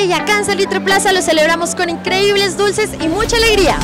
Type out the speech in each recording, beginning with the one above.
y acá en Salitre Plaza lo celebramos con increíbles dulces y mucha alegría.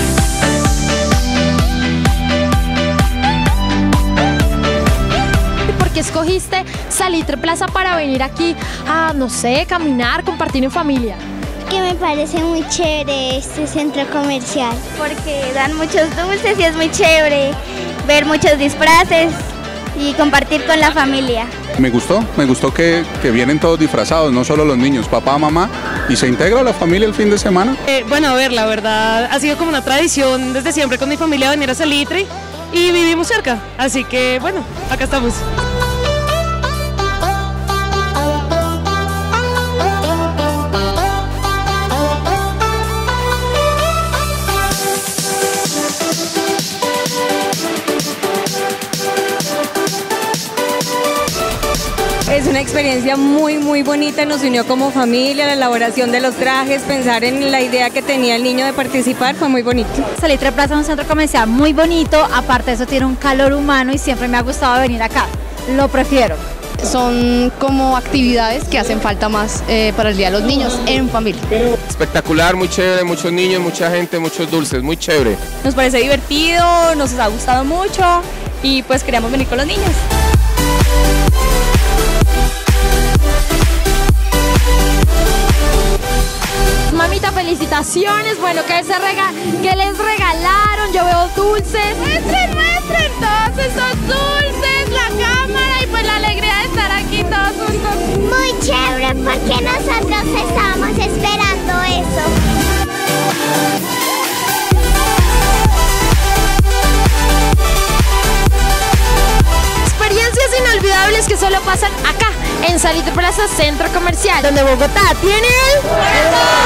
¿Por qué escogiste Salitre Plaza para venir aquí a, no sé, caminar, compartir en familia? Que me parece muy chévere este centro comercial. Porque dan muchos dulces y es muy chévere ver muchos disfraces y compartir con la familia. Me gustó que vienen todos disfrazados, no solo los niños, papá, mamá, y se integra la familia el fin de semana. Bueno, a ver, la verdad ha sido como una tradición desde siempre con mi familia venir a Salitre y vivimos cerca, así que bueno, acá estamos. Es una experiencia muy bonita, nos unió como familia, la elaboración de los trajes, pensar en la idea que tenía el niño de participar, fue muy bonito. Salitre Plaza es un centro comercial muy bonito, aparte de eso tiene un calor humano y siempre me ha gustado venir acá, lo prefiero. Son como actividades que hacen falta más para el Día de los Niños en familia. Espectacular, muy chévere, muchos niños, mucha gente, muchos dulces, muy chévere. Nos parece divertido, nos ha gustado mucho y pues queríamos venir con los niños. Mamita, felicitaciones, bueno, ¿qué les regalaron? Yo veo dulces. Muestren todos esos dulces, la cámara y pues la alegría de estar aquí todos juntos. Muy chévere porque nosotros estábamos esperando eso. Experiencias inolvidables que solo pasan acá en Salitre Plaza Centro Comercial, donde Bogotá tiene el...